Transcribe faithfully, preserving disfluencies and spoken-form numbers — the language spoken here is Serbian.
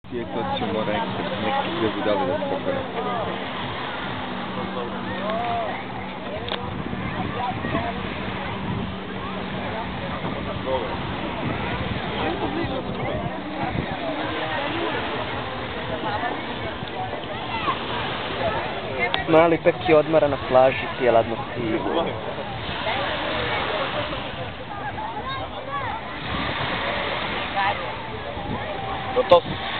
I to će mora neki dvije budale da spokojno. Mali Peki odmara na plaži, pije ladno pivo. Gotovo.